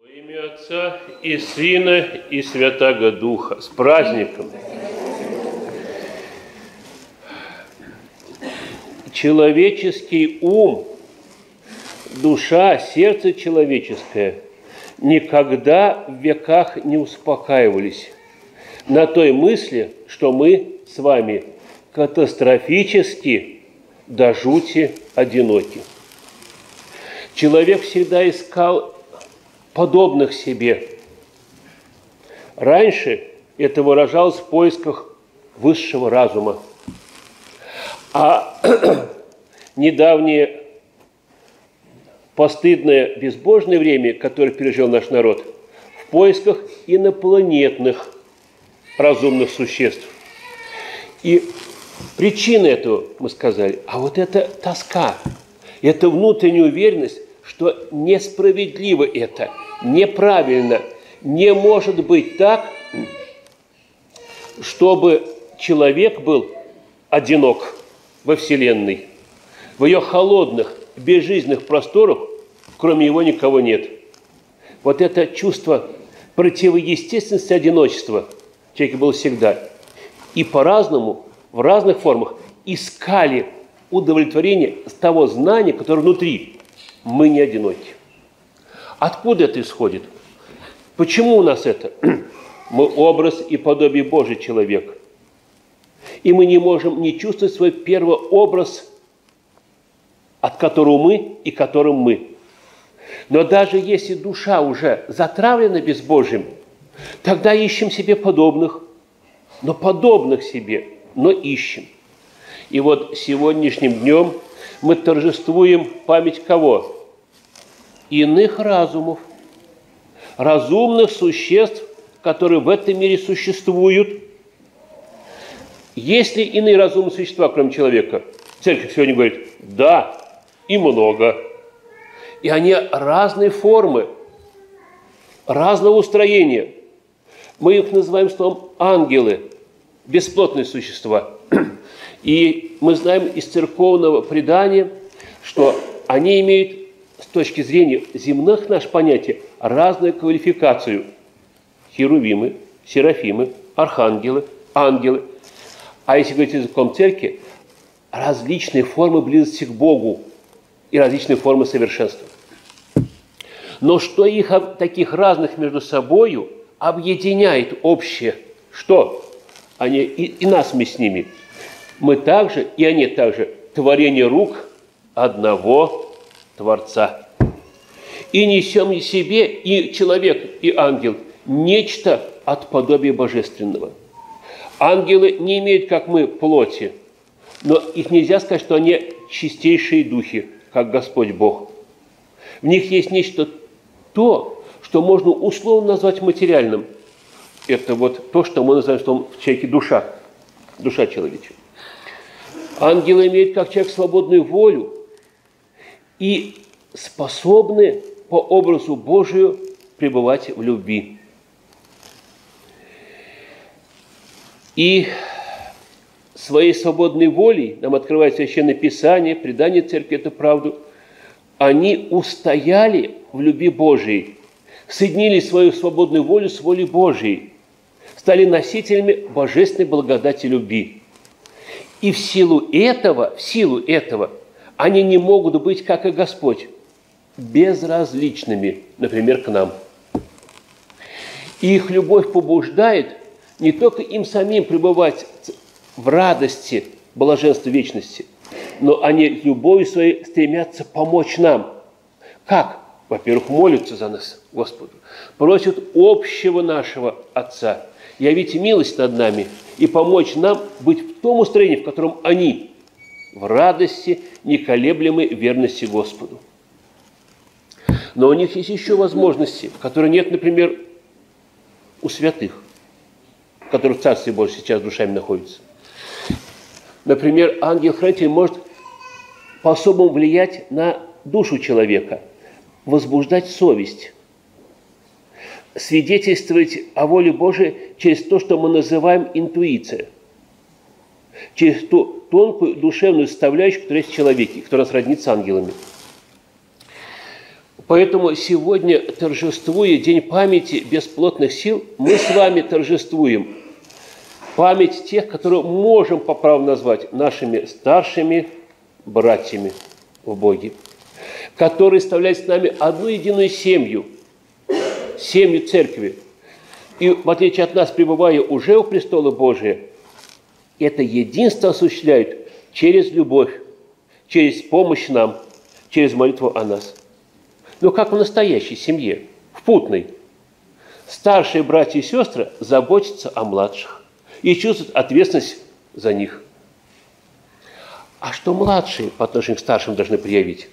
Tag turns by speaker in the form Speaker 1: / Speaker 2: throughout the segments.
Speaker 1: Во имя Отца и Сына и Святаго Духа. С праздником! Человеческий ум, душа, сердце человеческое никогда в веках не успокаивались на той мысли, что мы с вами катастрофически до жути одиноки. Человек всегда искал подобных себе. Раньше это выражалось в поисках высшего разума. А недавнее постыдное безбожное время, которое пережил наш народ, в поисках инопланетных разумных существ. И причина этого, мы сказали, а вот это тоска, это внутренняя уверенность, что несправедливо это, неправильно, не может быть так, чтобы человек был одинок во Вселенной. В ее холодных, безжизненных просторах, кроме него, никого нет. Вот это чувство противоестественности одиночества в человеке было всегда. И по-разному, в разных формах искали удовлетворение с того знания, которое внутри. Мы не одиноки. Откуда это исходит? Почему у нас это? Мы образ и подобие Божий человек. И мы не можем не чувствовать свой первый образ, от которого мы и которым мы. Но даже если душа уже затравлена безбожием, тогда ищем себе подобных, но ищем. И вот сегодняшним днем мы торжествуем память кого? Иных разумов, разумных существ, которые в этом мире существуют. Есть ли иные разумные существа, кроме человека? Церковь сегодня говорит, да, и много. И они разной формы, разного устроения. Мы их называем словом ангелы, бесплотные существа. И мы знаем из церковного предания, что они имеют с точки зрения земных наших понятий разную квалификацию. Херувимы, серафимы, архангелы, ангелы. А если говорить языком церкви, различные формы близости к Богу и различные формы совершенства. Но что их таких разных между собою объединяет общее? Что? Они и нас мы с ними. Мы также, и они также, творение рук одного Творца. И несем в себе, и человек, и ангел, нечто от подобия божественного. Ангелы не имеют, как мы, плоти, но их нельзя сказать, что они чистейшие духи, как Господь Бог. В них есть нечто то, что можно условно назвать материальным. Это вот то, что мы называем в человеке душа человеческая. Ангелы имеют, как человек, свободную волю и способны по образу Божию пребывать в любви. И своей свободной волей, нам открывает Священное Писание, предание Церкви эту правду, они устояли в любви Божией, соединили свою свободную волю с волей Божией, стали носителями божественной благодати любви. И в силу этого они не могут быть, как и Господь, безразличными, например, к нам. И их любовь побуждает не только им самим пребывать в радости, блаженстве вечности, но они любовью своей стремятся помочь нам. Как? Во-первых, молятся за нас Господу, просят общего нашего Отца явить милость над нами и помочь нам быть в том устроении, в котором они, в радости, неколеблемой верности Господу. Но у них есть еще возможности, которые нет, например, у святых, которые в Царстве Божьем сейчас душами находятся. Например, ангел-хранитель может по-особому влиять на душу человека, возбуждать совесть, свидетельствовать о воле Божией через то, что мы называем интуиция, через ту тонкую душевную составляющую, которая есть в человеке, которая нас роднит с ангелами. Поэтому сегодня, торжествуя День памяти бесплотных сил, мы с вами торжествуем память тех, которые можем по праву назвать нашими старшими братьями в Боге, которые составляют с нами одну единую семью, семью Церкви. И в отличие от нас, пребывая уже у престола Божия, это единство осуществляют через любовь, через помощь нам, через молитву о нас. Но как в настоящей семье, в путной, старшие братья и сестры заботятся о младших и чувствуют ответственность за них. А что младшие по отношению к старшим должны проявить?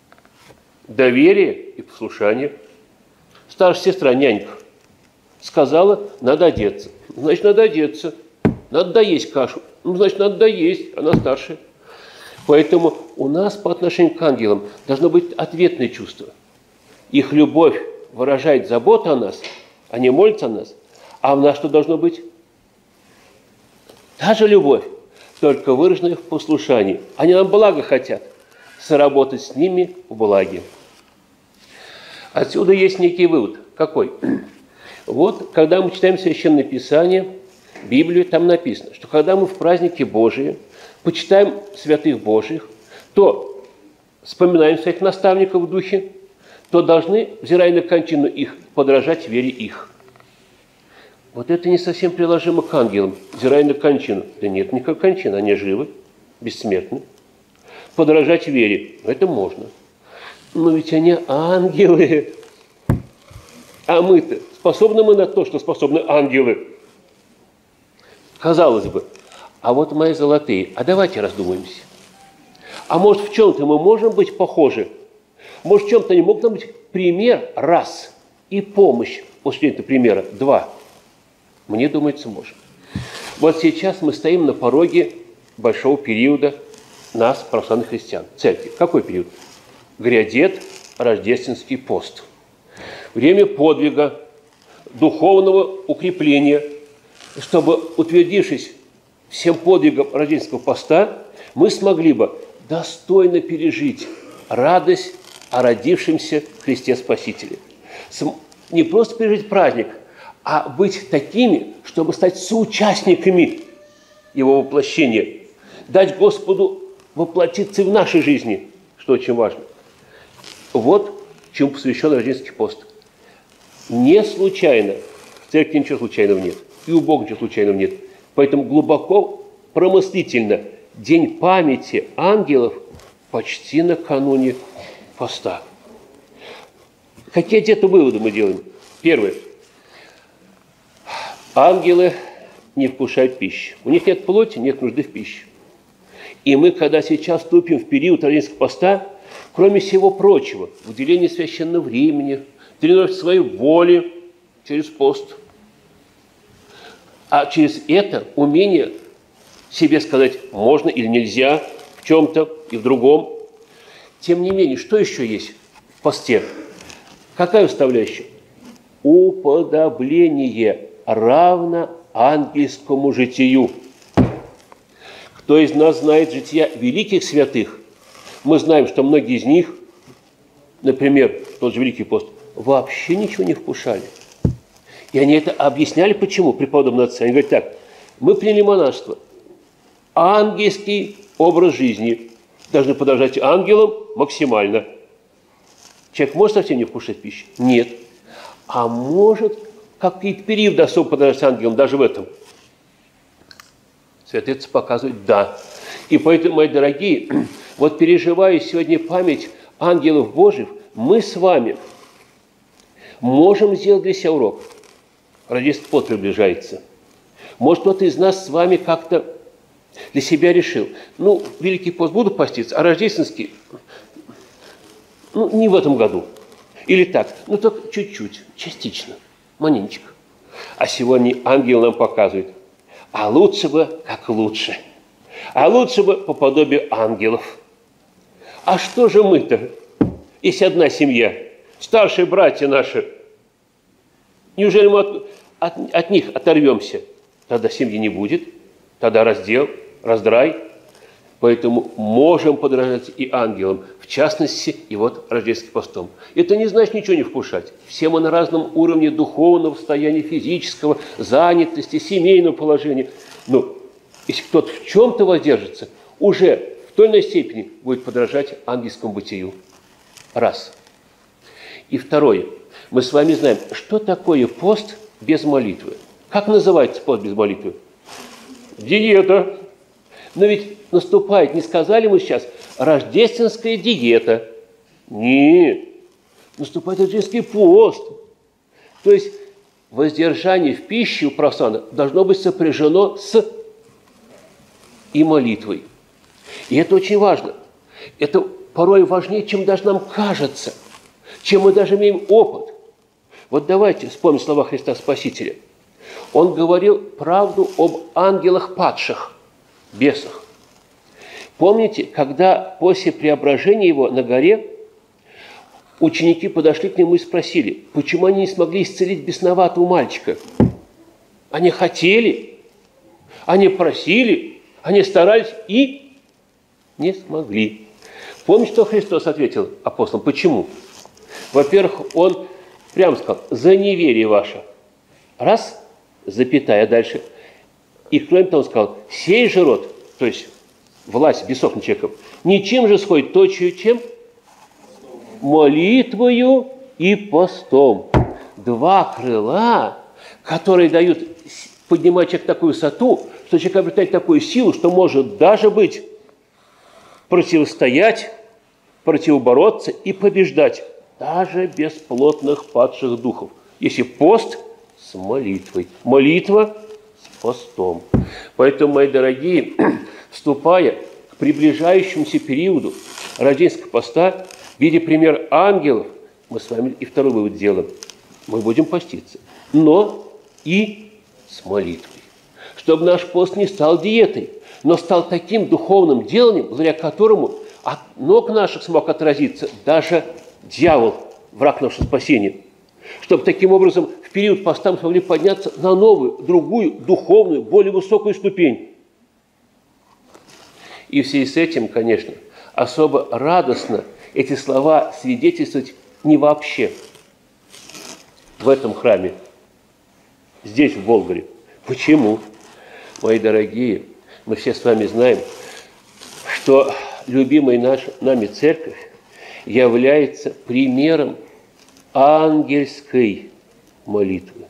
Speaker 1: Доверие и послушание. Старшая сестра, нянька, сказала, надо одеться. Значит, надо одеться. Надо доесть кашу. Значит, надо доесть. Она старшая. Поэтому у нас по отношению к ангелам должно быть ответное чувство. Их любовь выражает заботу о нас, они молятся о нас. А у нас что должно быть? Та же любовь, только выраженная в послушании. Они нам благо хотят, соработать с ними в благе. Отсюда есть некий вывод. Какой? Вот, когда мы читаем Священное Писание, Библию, там написано, что когда мы в празднике Божие почитаем святых Божьих, то вспоминаем своих наставников в духе, то должны, взирая на кончину их, подражать вере их. Вот это не совсем приложимо к ангелам, взирая на кончину. Да нет никакой кончины, они живы, бессмертны. Подражать вере, это можно. Но ведь они ангелы. А мы-то, способны мы на то, что способны ангелы? Казалось бы, а вот мои золотые, а давайте раздумаемся. А может, в чем-то мы можем быть похожи? Может, в чем-то не мог нам быть пример раз и помощь после этого примера два? Мне думается, можем. Вот сейчас мы стоим на пороге большого периода нас, православных христиан, церкви. Какой период? Грядет рождественский пост. Время подвига, духовного укрепления, чтобы, утвердившись всем подвигом рождественского поста, мы смогли бы достойно пережить радость о родившемся Христе Спасителе. Не просто пережить праздник, а быть такими, чтобы стать соучастниками его воплощения, дать Господу воплотиться в нашей жизни, что очень важно. Вот чему посвящен рождественский пост. Не случайно, в церкви ничего случайного нет, и у Бога ничего случайного нет. Поэтому глубоко промыслительно День памяти ангелов почти накануне поста. Какие где-то выводы мы делаем? Первое. Ангелы не вкушают пищи. У них нет плоти, нет нужды в пище. И мы, когда сейчас вступим в период рождественского поста, кроме всего прочего, уделение священного времени, тренировать своей воли через пост, а через это умение себе сказать, можно или нельзя в чем-то и в другом. Тем не менее, что еще есть в посте? Какая составляющая? Уподобление равно ангельскому житию. Кто из нас знает жития великих святых? Мы знаем, что многие из них, например, тот же Великий пост, вообще ничего не вкушали. И они это объясняли, почему, преподобные отцы. Они говорят так, мы приняли монашество, ангельский образ жизни, должны подражать ангелам максимально. Человек может совсем не вкушать пищи? Нет. А может какие-то периоды особо подражать ангелам, даже в этом? Святые отцы показывают да. И поэтому, мои дорогие, вот переживая сегодня память ангелов Божьих, мы с вами можем сделать для себя урок. Рождественский пост приближается. Может, кто-то из нас с вами как-то для себя решил, Великий пост буду поститься, а рождественский, не в этом году. Или так, только чуть-чуть, частично, маленечко. А сегодня ангел нам показывает, а лучше бы, как лучше. А лучше бы по подобию ангелов. А что же мы-то, если одна семья, старшие братья наши, неужели мы от них оторвемся? Тогда семьи не будет, тогда раздел, раздрай. Поэтому можем подражать и ангелам, в частности, и вот рождественским постом. Это не значит ничего не вкушать. Все мы на разном уровне духовного состояния, физического, занятости, семейного положения. Но если кто-то в чем-то воздержится, уже в той или иной степени будет подражать ангельскому бытию. Раз. И второе. Мы с вами знаем, что такое пост без молитвы. Как называется пост без молитвы? Диета. Но ведь наступает, не сказали мы сейчас, рождественская диета. Нет. Наступает рождественский пост. То есть воздержание в пище у православных должно быть сопряжено с и молитвой. И это очень важно. Это порой важнее, чем даже нам кажется, чем мы даже имеем опыт. Вот давайте вспомним слова Христа Спасителя. Он говорил правду об ангелах падших, бесах. Помните, когда после преображения его на горе ученики подошли к нему и спросили, почему они не смогли исцелить бесноватого мальчика? Они хотели, они просили, они старались и не смогли. Помните, что Христос ответил апостолам? Почему? Во-первых, он прямо сказал, за неверие ваше. Раз, запятая дальше. И кроме того, он сказал, сей же род, то есть власть бесов над человеком, ничем же сходит точью, чем? Молитвою и постом. Два крыла, которые дают поднимать человека в такую высоту, что человек обретает такую силу, что может даже быть противостоять, противобороться и побеждать даже бесплотных падших духов. Если пост с молитвой, молитва с постом. Поэтому, мои дорогие, вступая к приближающемуся периоду рождественского поста, видя пример ангелов, мы с вами и второй вывод делаем. Мы будем поститься, но и с молитвой. Чтобы наш пост не стал диетой, но стал таким духовным деланием, благодаря которому от ног наших смог отразиться даже дьявол, враг нашего спасения. Чтобы таким образом в период поста мы смогли подняться на новую, другую, духовную, более высокую ступень. И в связи с этим, конечно, особо радостно эти слова свидетельствовать не вообще в этом храме, здесь, в Болгаре. Почему? Мои дорогие, мы все с вами знаем, что любимая нами церковь является примером ангельской молитвы.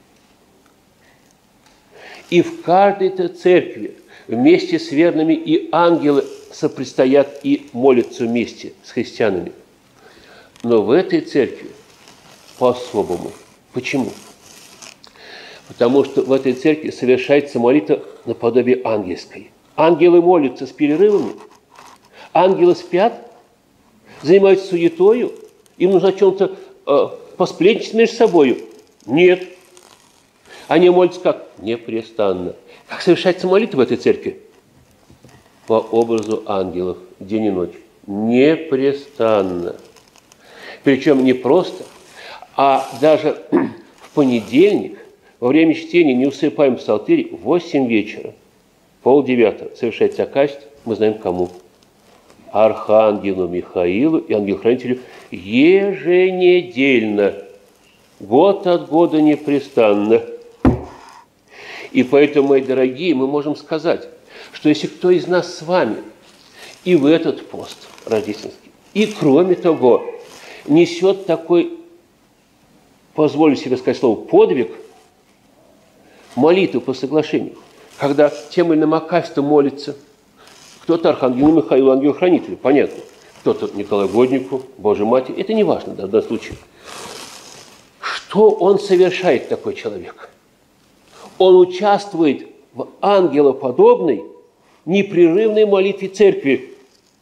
Speaker 1: И в каждой этой церкви вместе с верными и ангелы сопредстоят и молятся вместе с христианами. Но в этой церкви по-особому. Почему? Потому что в этой церкви совершается молитва наподобие ангельской. Ангелы молятся с перерывами, ангелы спят, занимаются суетою, им нужно о чем-то посплетничать между собой. Нет. Они молятся как? Непрестанно. Как совершается молитва в этой церкви? По образу ангелов день и ночь. Непрестанно. Причем не просто, а даже в понедельник во время чтения не усыпаем в псалтире в 8 вечера, 8:30 совершается акафист, мы знаем кому. Архангелу Михаилу и ангелу-хранителю еженедельно, год от года непрестанно. И поэтому, мои дорогие, мы можем сказать, что если кто из нас с вами и в этот пост рождественский, и кроме того, несет такой, позволю себе сказать слово, подвиг, молитву по соглашению, когда тем или иным акафистом молится, кто-то Архангелу Михаилу, ангелу-хранителю, понятно, кто-то Николаю Годнику, Божьей Матери, это не важно в данном случае. Что он совершает, такой человек? Он участвует в ангелоподобной непрерывной молитве церкви.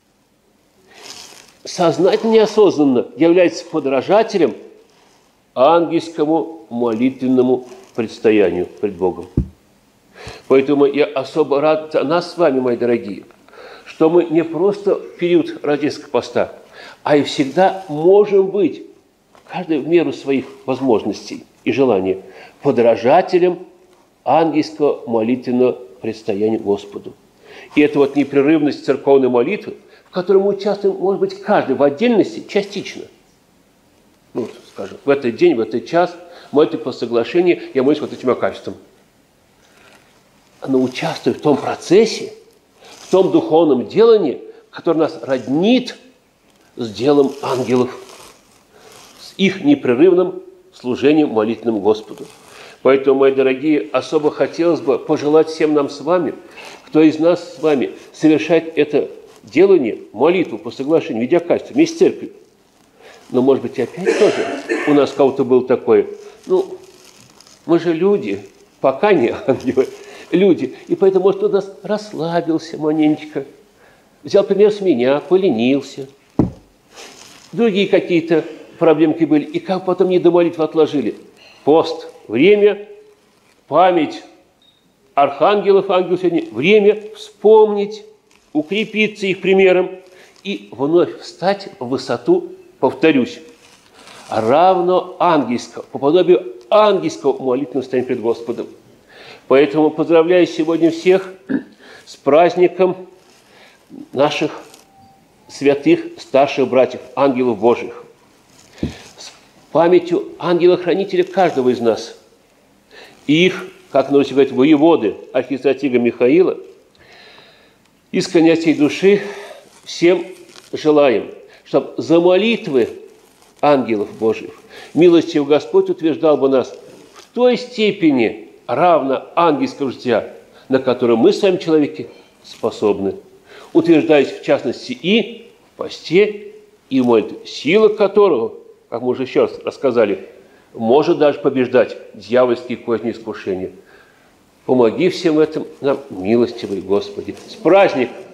Speaker 1: Сознательно, неосознанно является подражателем ангельскому молитвенному предстоянию пред Богом. Поэтому я особо рад за нас с вами, мои дорогие, что мы не просто в период рождественского поста, а и всегда можем быть, каждый в меру своих возможностей и желаний, подражателем ангельского молитвенного предстояния Господу. И это вот непрерывность церковной молитвы, в которой мы участвуем, может быть, каждый в отдельности, частично. Ну, скажем, в этот день, в этот час, молитвы по соглашению, я молюсь вот этим качеством. Но участвую в том процессе, в том духовном делании, которое нас роднит с делом ангелов, с их непрерывным служением молитвенным Господу. Поэтому, мои дорогие, особо хотелось бы пожелать всем нам с вами, кто из нас с вами совершает это делание, молитву по соглашению, видеокачество, вместе с церковью. Но, может быть, опять тоже у нас кого-то было такое. Ну, мы же люди, пока не ангелы, люди. И поэтому, может, кто-то нас расслабился маленечко, взял пример с меня, поленился. Другие какие-то проблемки были. И как потом не до молитвы отложили. Пост, время, память архангелов, ангелов сегодня, время вспомнить, укрепиться их примером и вновь встать в высоту, повторюсь, равно ангельского, по подобию ангельского молитвенного состояния пред Господом. Поэтому поздравляю сегодня всех с праздником наших святых старших братьев, ангелов Божьих, с памятью ангела-хранителя каждого из нас. И их, как на Руси говорят, воеводы архистратига Михаила, искренне от всей души всем желаем, чтобы за молитвы ангелов Божьих милостив Господь утверждал бы нас в той степени равно ангельского жития, на которое мы с вами, человеки, способны, утверждаясь в частности и в посте, и в молитве, сила которого, как мы уже еще раз рассказали, может даже побеждать дьявольские козни искушения. Помоги всем этим нам, милостивый Господи. С праздником!